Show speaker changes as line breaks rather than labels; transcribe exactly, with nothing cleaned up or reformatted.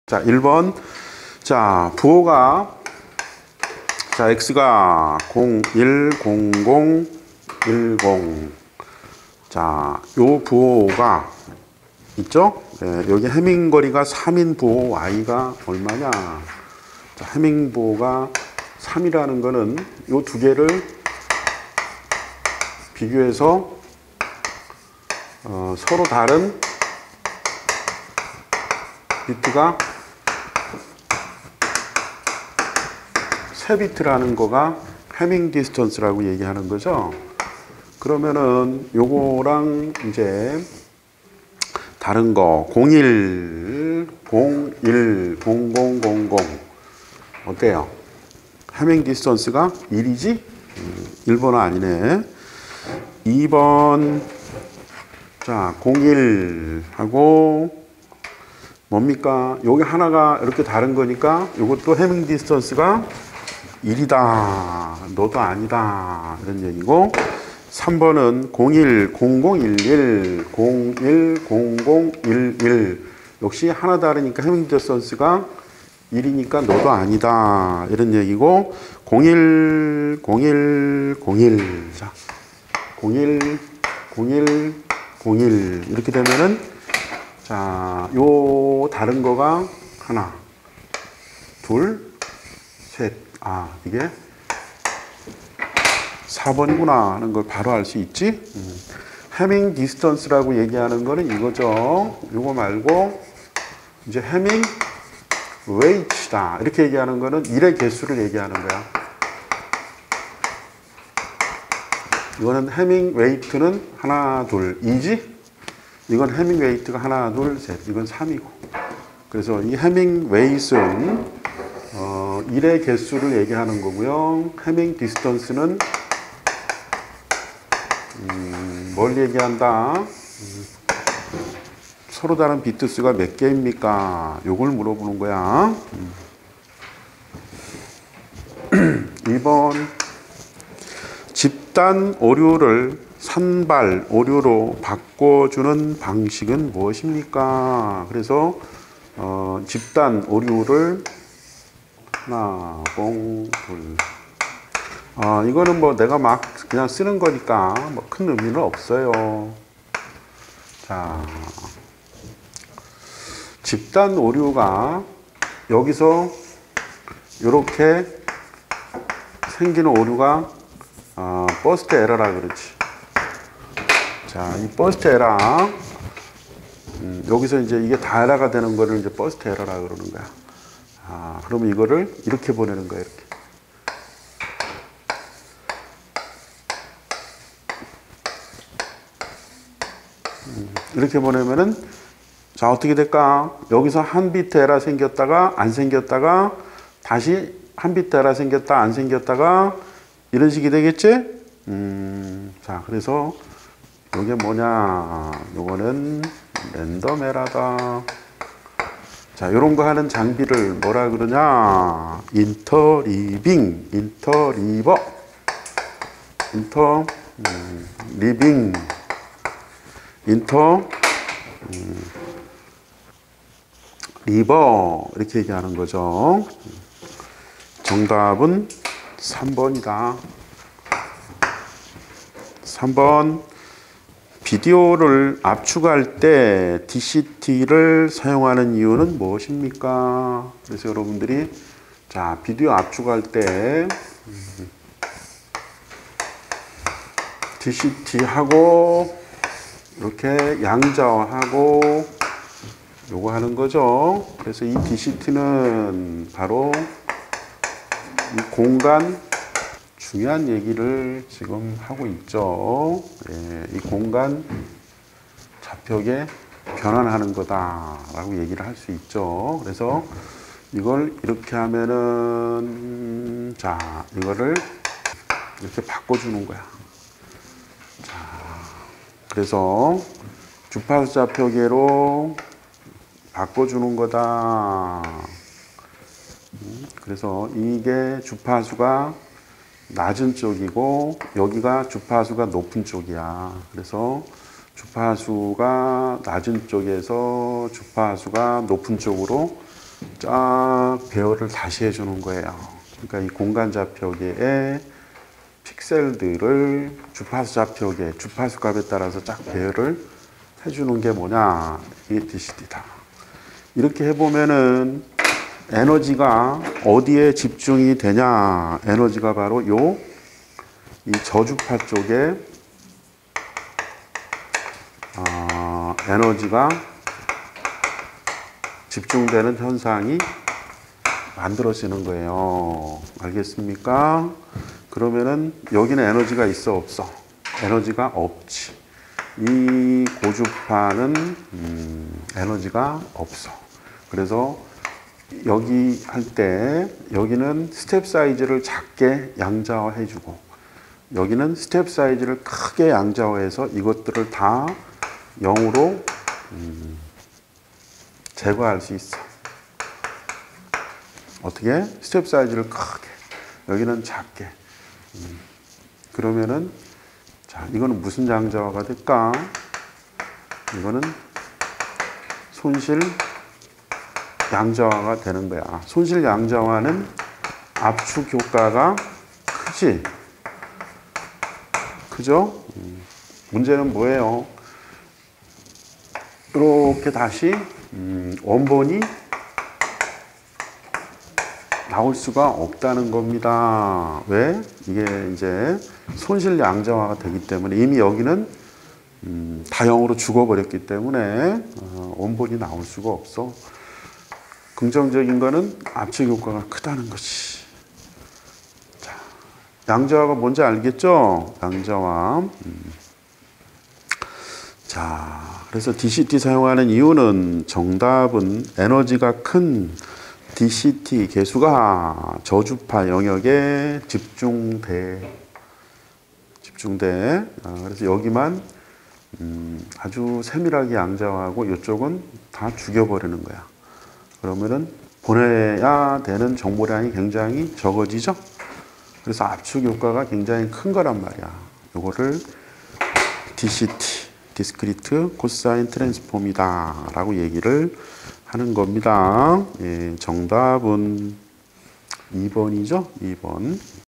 자, 일 번. 자, 부호가 자, x가 공, 일, 공, 공, 일, 공. 자, 요 부호가 있죠? 네, 여기 해밍거리가 삼인 부호 y가 얼마냐? 자, 해밍 부호가 삼이라는 거는 요 두 개를 비교해서 어, 서로 다른 비트가 세 비트라는 거가 해밍 디스턴스라고 얘기하는 거죠. 그러면은 요거랑 이제 다른 거 공일, 공일, 공공공공 어때요? 해밍 디스턴스가 일이지? 일 번은 아니네. 이 번 자, 공일 하고 뭡니까? 여기 하나가 이렇게 다른 거니까 이것도 해밍 디스턴스가 일이다. 너도 아니다. 이런 얘기고. 삼 번은 공일, 공공일일, 공일, 공공일일. 역시 하나 다르니까 해밍 디스턴스가 일이니까 너도 아니다. 이런 얘기고. 공일, 공일, 공일. 자, 공일, 공일, 공일. 이렇게 되면은 자, 요 다른 거가 하나, 둘, 셋. 아, 이게 사 번이구나 하는 걸 바로 알 수 있지. 음. 해밍 디스턴스라고 얘기하는 거는 이거죠. 이거 말고 이제 해밍 웨이트다 이렇게 얘기하는 거는 일의 개수를 얘기하는 거야. 이거는 해밍 웨이트는 하나, 둘, 이지. 이건 해밍 웨이트가 하나, 둘, 셋. 이건 삼이고. 그래서 이 해밍 웨이트는 어, 일의 개수를 얘기하는 거고요. 해밍 디스턴스는 음, 뭘 얘기한다? 음, 서로 다른 비트 수가 몇 개입니까? 요걸 물어보는 거야. 음. 이 번 집단 오류를 산발 오류로 바꿔주는 방식은 무엇입니까? 그래서 어, 집단 오류를 하나, 공, 둘. 아, 이거는 뭐 내가 막 그냥 쓰는 거니까 뭐 큰 의미는 없어요. 자, 집단 오류가 여기서 이렇게 생기는 오류가 어, 버스트 에러라 그러지. 자, 이 버스트 에러. 음, 여기서 이제 이게 다 에러가 되는 거를 이제 버스트 에러라 그러는 거야. 아, 그러면 이거를 이렇게 보내는 거야, 이렇게. 음, 이렇게 보내면은, 자, 어떻게 될까? 여기서 한 비트 에러 생겼다가, 안 생겼다가, 다시 한 비트 에러 생겼다, 안 생겼다가, 이런 식이 되겠지? 음, 자, 그래서, 이게 뭐냐? 요거는 랜덤 에러다. 자, 요런 거 하는 장비를 뭐라 그러냐? 인터리빙, 인터리버, 인터, 음, 리빙, 인터, 음, 리버, 이렇게 얘기하는 거죠. 정답은 삼 번이다. 삼 번. 비디오를 압축할 때 디씨티를 사용하는 이유는 무엇입니까? 그래서 여러분들이 자, 비디오 압축할 때 디씨티하고 이렇게 양자화하고 요거 하는 거죠. 그래서 이 디씨티는 바로 이 공간 중요한 얘기를 지금 하고 있죠. 예, 이 공간 좌표계 변환하는 거다라고 얘기를 할 수 있죠. 그래서 이걸 이렇게 하면은 자, 이거를 이렇게 바꿔주는 거야. 자, 그래서 주파수 좌표계로 바꿔주는 거다. 그래서 이게 주파수가 낮은 쪽이고 여기가 주파수가 높은 쪽이야. 그래서 주파수가 낮은 쪽에서 주파수가 높은 쪽으로 쫙 배열을 다시 해주는 거예요. 그러니까 이 공간 좌표계의 픽셀들을 주파수 좌표계, 주파수 값에 따라서 쫙 배열을 해주는 게 뭐냐? 이게 디씨티다. 이렇게 해보면은 에너지가 어디에 집중이 되냐? 에너지가 바로 요, 이 저주파 쪽에 어, 에너지가 집중되는 현상이 만들어지는 거예요. 알겠습니까? 그러면은 여기는 에너지가 있어 없어? 에너지가 없지. 이 고주파는 음, 에너지가 없어. 그래서 여기 할 때 여기는 스텝 사이즈를 작게 양자화해주고 여기는 스텝 사이즈를 크게 양자화해서 이것들을 다 영으로 음, 제거할 수 있어. 어떻게? 스텝 사이즈를 크게 여기는 작게. 음, 그러면은 자 이거는 무슨 양자화가 될까? 이거는 손실 양자화가 되는 거야. 손실 양자화는 압축 효과가 크지? 그죠? 음, 문제는 뭐예요? 이렇게 다시 음, 원본이 나올 수가 없다는 겁니다. 왜? 이게 이제 손실 양자화가 되기 때문에 이미 여기는 음, 다 영으로 죽어버렸기 때문에 어, 원본이 나올 수가 없어. 긍정적인 거는 압축 효과가 크다는 것이. 자, 양자화가 뭔지 알겠죠? 양자화. 음. 자, 그래서 디씨티 사용하는 이유는 정답은 에너지가 큰 디씨티 개수가 저주파 영역에 집중돼. 집중돼. 아, 그래서 여기만 음, 아주 세밀하게 양자화하고 이쪽은 다 죽여버리는 거야. 그러면은 보내야 되는 정보량이 굉장히 적어지죠. 그래서 압축 효과가 굉장히 큰 거란 말이야. 요거를 디씨티, 디스크리트 코사인 트랜스폼이다 라고 얘기를 하는 겁니다. 예, 정답은 이 번이죠. 이 번.